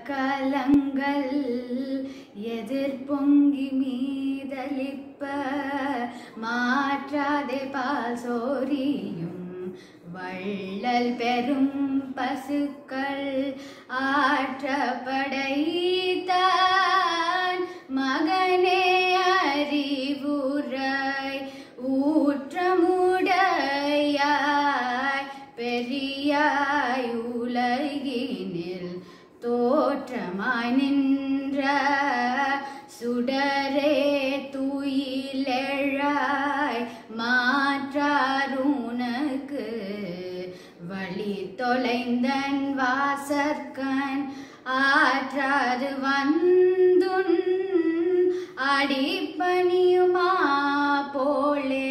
கலங்கள் எதிர் பொங்கி மீதலிப்ப மாற்றாதே பால் சோரியும் வள்ளல் பெரும் பசுக்கள் ஆற்றப்படைத்தான் மகனே அறிவுரை ஊற்றமுடையாய் பெரியாய் உலகினில் தோற்றமாய் நின்ற சுடரே துயிலெழாய் மாற்றாருனக்கு வழி தொலைந்தன் வாசற்கண் ஆற்றாது வந்துன் அடிப்பணியுமா போலே